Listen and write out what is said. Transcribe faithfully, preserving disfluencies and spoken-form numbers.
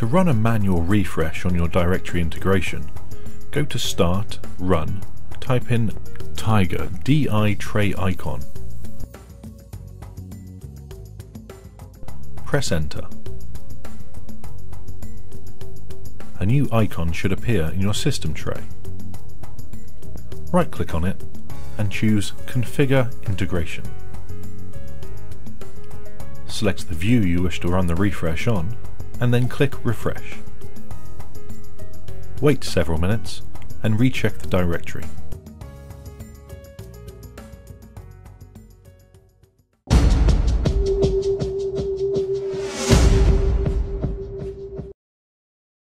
To run a manual refresh on your directory integration, go to Start, Run, type in Tiger D I tray icon. Press Enter. A new icon should appear in your system tray. Right-click on it and choose Configure Integration. Select the view you wish to run the refresh on, and then click Refresh. Wait several minutes and recheck the directory.